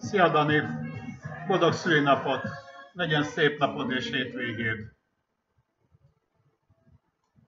Szia Dani! Boldog szülinapot! Legyen szép napod és hétvégéd!